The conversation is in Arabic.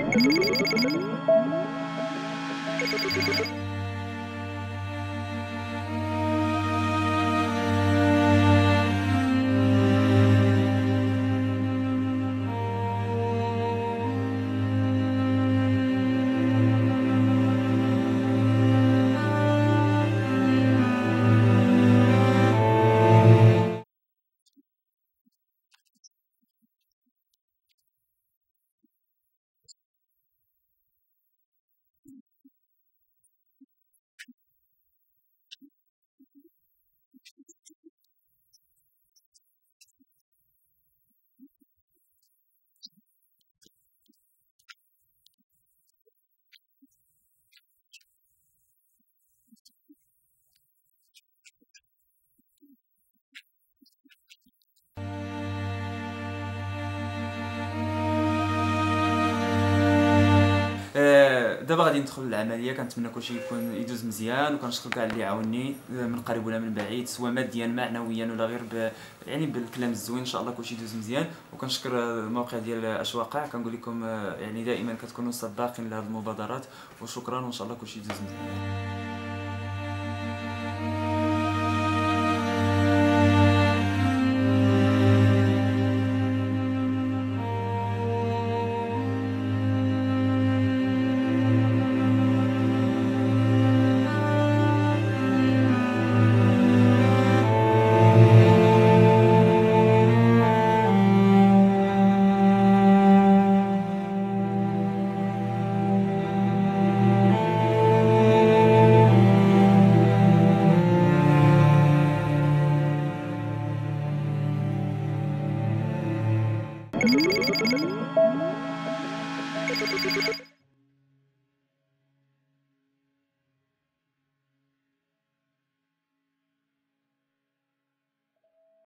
دابا غادي ندخل للعمليه. كنتمنى كلشي يكون يدوز مزيان، وكنشكر كاع اللي عاوني من قريب ولا من بعيد، سواء ماديا معنويا ولا غير يعني بالكلام الزوين. ان شاء الله كلشي يدوز مزيان. وكنشكر الموقع ديال اشواقع. كنقول لكم يعني دائما كتكونوا سباقين لهذه المبادرات، وشكرا، وان شاء الله كلشي يدوز مزيان.